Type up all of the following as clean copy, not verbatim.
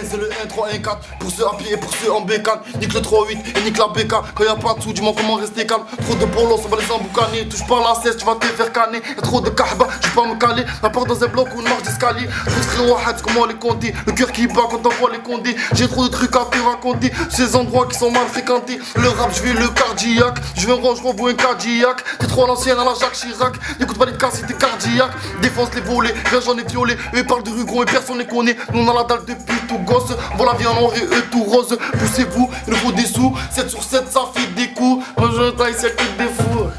c'est le 1, 3, 1, 4. Pour ceux à pied et pour ceux en bécane. Nique le 3-8 et nique la bécane. Quand y'a pas de sous, dis-moi comment rester calme. Trop de bolos, on va les emboucaner. Touche pas la cesse, tu vas te faire canner. Y'a trop de kahba, je peux pas me caler. La porte dans un bloc ou une marche d'escalier. Trop de frères, c'est comment les compter. Le cœur qui bat quand on voit les condés. J'ai trop de trucs à te raconter. Ces endroits qui sont mal fréquentés. Le rap, je vais le cardiaque. Je vais un range ou un cardiaque. T'es trop à l'ancienne à la Jacques Chirac. N'écoute pas les cas si t'es cardiaque. Défense les volets, rien j'en ai violé. Eux parlent de Rugon et personne les connaît. Nous on a la dalle depuis tout gosse. Voilà vie en or et eux tout rose. Poussez-vous, il nous faut des sous. 7 sur 7 ça fait des coups. Moi je taille c'est que des fous.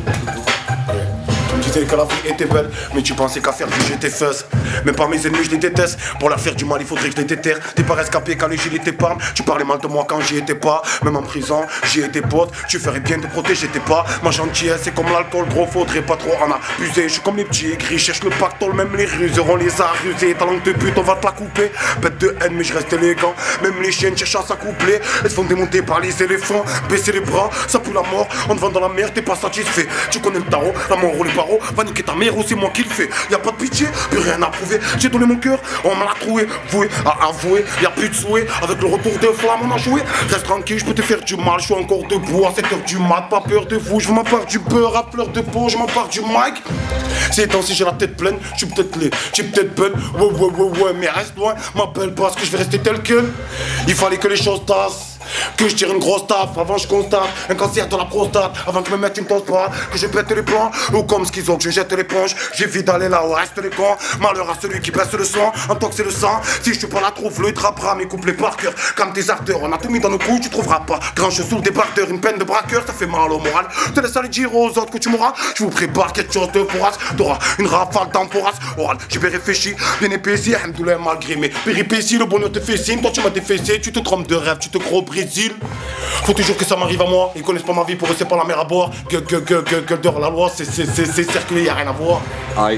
Tu disais que la vie était belle, mais tu pensais qu'à faire du jeu tes fesses. Même par mes ennemis je les déteste. Pour leur faire du mal il faudrait que je les déterre. T'es pas rescapé quand les gilets t'épargnent. Tu parlais mal de moi quand j'y étais pas. Même en prison j'y étais pote. Tu ferais bien de protéger tes pas. Ma gentillesse c'est comme l'alcool gros, faudrait pas trop en abuser. Je suis comme les petits aigris, cherche le pactole. Même les ruseurs on les a rusés. Ta langue de pute on va te la couper. Bête de haine mais je reste élégant. Même les chiennes cherchent à s'accoupler. Elles se font démonter par les éléphants. Baisser les bras, ça pue la mort. On te vend dans la mer, t'es pas satisfait. Tu connais le tarot, la mort ou les barreaux. Va niquer ta mère ou c'est moi qui le fais. Y'a pas de pitié, plus rien à prouver. J'ai donné mon cœur, on me l'a troué. Voué à avouer, y'a plus de souhait. Avec le retour de flamme on a joué. Reste tranquille, je peux te faire du mal. Je suis encore debout à 7h du mat. Pas peur de vous, je m'empare du beurre à fleur de peau. Je m'empare du mic. Ces temps-ci j'ai la tête pleine. Je suis peut-être laid, je suis peut-être bonne. Ouais, mais reste loin. M'appelle parce que je vais rester tel quel. Il fallait que les choses tassent. Que je tire une grosse tape, avant je constate un cancer de la prostate, avant que me mette une tosse pas, que je pète les plans, ou comme schizo que je jette l'éponge, j'évite d'aller là où restent les cons, malheur à celui qui baisse le son, en tant que c'est le sang, si je suis pas la trouve, le trappera mes couplets par cœur, comme des ardeurs, on a tout mis dans nos couilles, tu trouveras pas, grand chose sous le débardeur, une peine de braqueur, ça fait mal au moral, te laisse aller dire aux autres que tu mourras, je vous prépare quelque chose de vorace, t'auras une rafale d'emporace, oral, j'ai bien réfléchi, bien épaissi, alhamdoulilah malgré mes péripéties, le bonheur te fait signe, toi tu m'as défaissé, tu te trompes de rêve, tu te crois au Brésil. Faut toujours que ça m'arrive à moi. Ils connaissent pas ma vie, pour eux c'est pas la mer à boire. Gueule dehors la loi, c'est cerclé, y'a rien à voir. Aïe.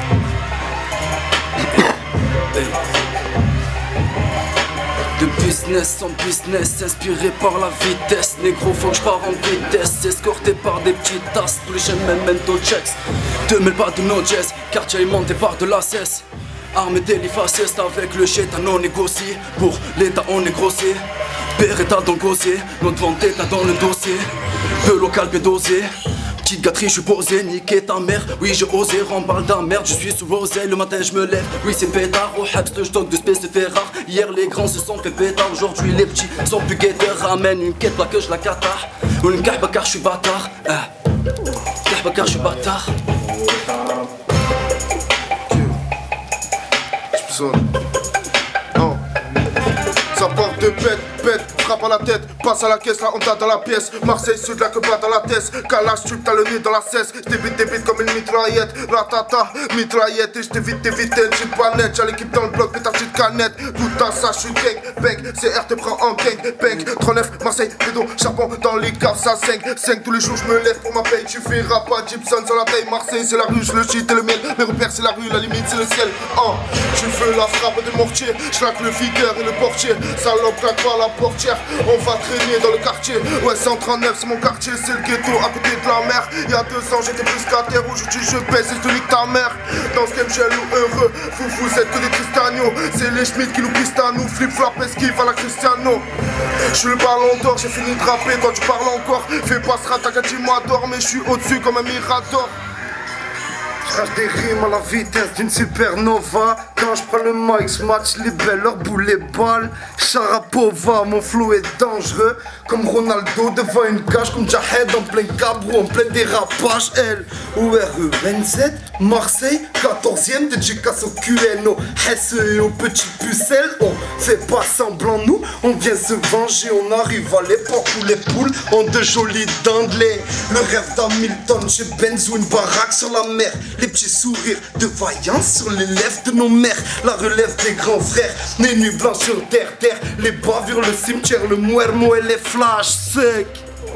De business en business, inspiré par la vitesse. Négro faut que j'pars en vitesse, escorté par des petites tasses. Tous les jeunes memento checks, 2000 pas de no jazz, quartier alimenté par de la cesse. Armé délit faceste avec le chétan on négocie. Pour l'état on est grossier. Beretta dans le gosier, notre vendetta dans le dossier. Peu local, peu dosé. Petite gâterie, je suis posé, niquer ta mère. Oui, j'ai osé, remballe d'un merde, je suis sous rosé. Le matin, je me lève, oui, c'est pétard. Au Habs, le stock de space se fait rare. Hier, les grands se sont fait pétard. Aujourd'hui, les petits sont plus guetteurs. Ramène une quête, là que je la catar. Ou une kahba car je suis bâtard. Kahba car je suis bâtard. Ça part de pète, frappe à la tête, passe à la caisse, là on t'a dans la pièce. Marseille, sud, là que pas dans la tête. Calage, tu t'as le nez dans la cesse. J't'évite comme une mitraillette. Ratata, mitraillette. Et j't'évite, une petite planète. J'ai l'équipe dans le bloc, mais ta petite canette. Tout à ça, j'suis gang, bang. CR te prend en gang, bang. 39, Marseille, pédo, charbon dans les caves, ça 5 tous les jours, j'me lève pour ma paye. Tu fais rap à Gibson sur la taille. Marseille, c'est la rue, le shit et le miel. Mes repères, c'est la rue, la limite, c'est le ciel. Tu veux la frappe de mortier. J'claque le vigueur et le portier. Salope, claque pas la portière. On va traîner dans le quartier. Ouais, 139, c'est mon quartier, c'est le ghetto à côté de la mer. Y'a 2 ans, j'étais plus qu'à terre. Aujourd'hui, je pèse et je te nique ta mère. Dans ce game, jaloux, heureux. Vous êtes que des Cristiano. C'est les Schmitt qui nous pistent à nous. Flip-flop, esquive à la Cristiano. Je suis le ballon d'or, j'ai fini de rapper. Toi, tu parles encore. Fais pas ce rataka, dis-moi d'or. Mais je suis au-dessus comme un mirador. Crache des rimes à la vitesse d'une supernova. Quand je prends le mic, je match les belles, leur boule les balles. Sharapova, mon flow est dangereux. Comme Ronaldo devant une cage, comme Jahed en plein cabrou, en plein dérapage. L ou RENZ, Marseille, 14ème de Ducasse au QNO. SE aux petites pucelles, on fait pas semblant nous. On vient se venger, on arrive à l'époque où les poules ont de jolis dendelés. Le rêve d'Hamilton chez Benz ou une baraque sur la mer. Les petits sourires de vaillance sur les lèvres de nos mères. La relève des grands frères, les nuits blanches sur terre. Les bavures, le cimetière, le muermo et les flashs secs.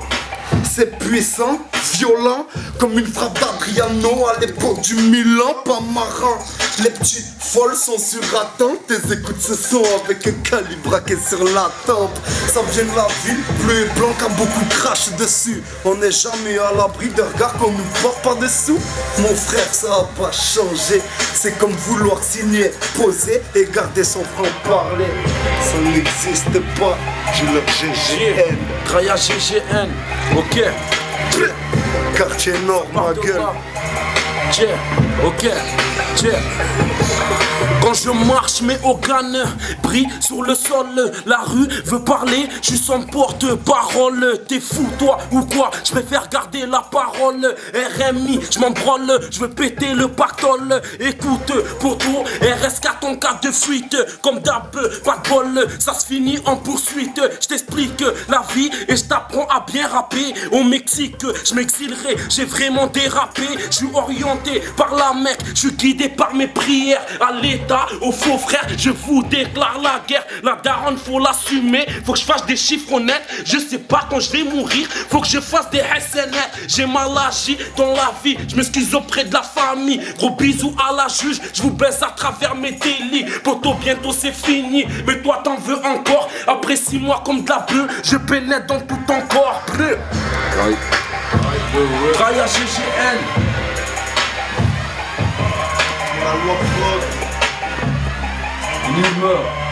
C'est puissant, violent, comme une frappe d'Adriano à l'époque du Milan, pas marrant. Les petites folles sont sur attente, tes écoutes ce son avec un calibre braqué sur la tempe. Ça vient de la ville, bleu et blanc car beaucoup crachent dessus. On n'est jamais à l'abri de regards qu'on nous porte par-dessous. Mon frère, ça a pas changé. C'est comme vouloir signer, poser et garder son franc-parler. Ça n'existe pas, je leur GGN. Raya GGN, ok. Quartier Nord, ma gueule. Ok, quand je marche, mes organes brillent sur le sol. La rue veut parler, je suis sans porte-parole. T'es fou, toi, ou quoi? Je préfère garder la parole. RMI, je m'en branle, je veux péter le pactole. Écoute, poto, RS4 ton cas de fuite. Comme d'hab, pas de bol, ça se finit en poursuite. Je t'explique la vie et je t'apprends à bien rapper. Au Mexique, je m'exilerai, j'ai vraiment dérapé. Je suis orienté par la Mecque, je suis guidé par mes prières. À l'état, aux faux frères, je vous déclare la guerre. La daronne, faut l'assumer, faut que je fasse des chiffres honnêtes. Je sais pas quand je vais mourir, faut que je fasse des SNL. J'ai mal agi dans la vie, je m'excuse auprès de la famille. Gros bisous à la juge, je vous baisse à travers mes délits. Poto, bientôt c'est fini, mais toi t'en veux encore. Après 6 mois comme de la bleue, je pénètre dans tout ton corps. Raya GGN. La loi prod. Numéro